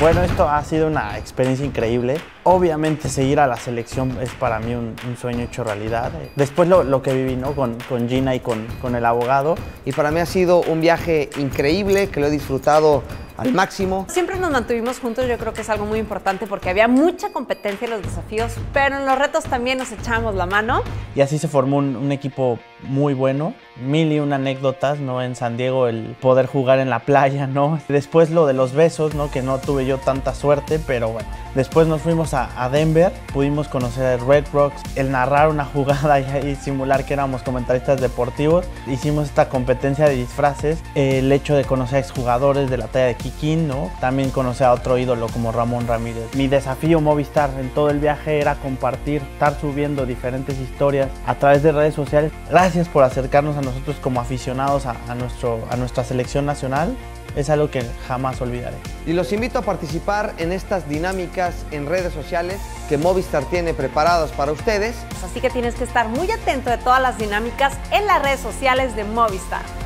Bueno, esto ha sido una experiencia increíble. Obviamente seguir a la selección es para mí un sueño hecho realidad. Después lo que viví, ¿no? con Gina y con el abogado. Y para mí ha sido un viaje increíble, que lo he disfrutado al máximo. Siempre nos mantuvimos juntos, yo creo que es algo muy importante porque había mucha competencia en los desafíos, pero en los retos también nos echábamos la mano. Y así se formó un equipo muy bueno. Mil y una anécdotas, ¿no? En San Diego, el poder jugar en la playa, ¿no? Después lo de los besos, ¿no? Que no tuve yo tanta suerte, pero bueno. Después nos fuimos a Denver, pudimos conocer a Red Rocks, el narrar una jugada y simular que éramos comentaristas deportivos. Hicimos esta competencia de disfraces, el hecho de conocer a exjugadores de la talla de Kikín, ¿no? También conocer a otro ídolo como Ramón Ramírez. Mi desafío Movistar en todo el viaje era compartir, estar subiendo diferentes historias a través de redes sociales. Gracias por acercarnos a nosotros como aficionados a nuestra selección nacional. Es algo que jamás olvidaré. Y los invito a participar en estas dinámicas en redes sociales que Movistar tiene preparadas para ustedes. Así que tienes que estar muy atento de todas las dinámicas en las redes sociales de Movistar.